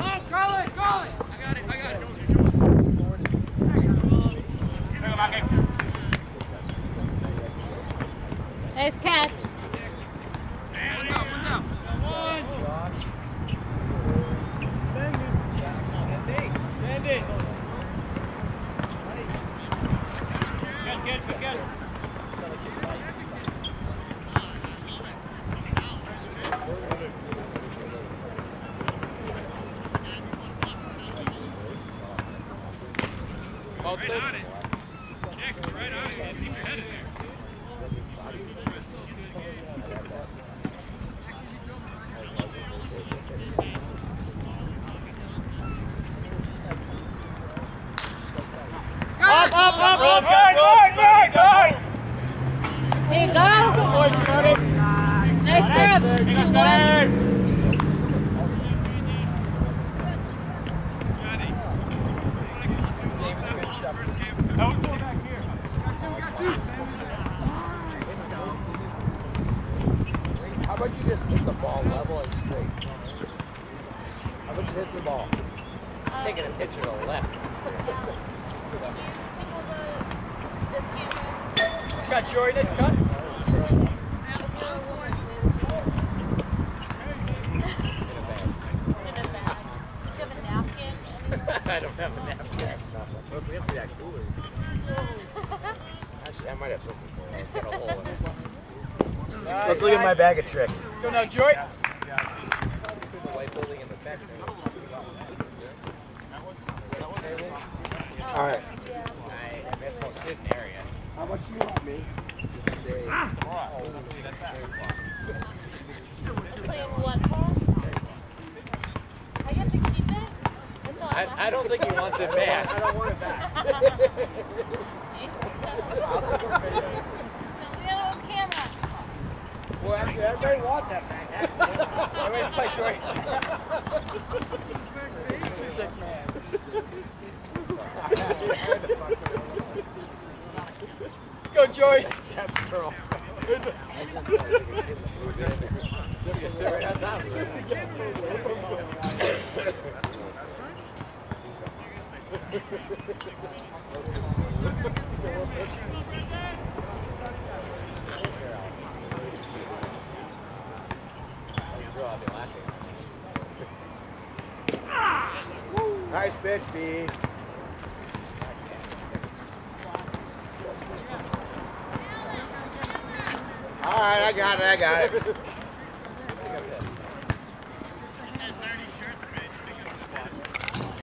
Nice catch. Here you go. Nice grab. 2-1. How about you just hit the ball level and straight? How about you hit the ball? Taking a picture to the left. Cut, Jordan, cut. I don't have a napkin. Well, we empty that cooler. Actually, I might have something for you. It's got a hole in it. Let's look at my bag of tricks. Go now, Joy. All right. That's the most hidden area. How much do you want me? Playing what ball? I get to keep it? That's all I don't think he wants it back. I don't want it back. We got it on camera. Well, actually, everybody wants that back. Everybody fight Troy. Sick man. Let's go, Joy. Girl. Nice pitch, B. All right, I got it.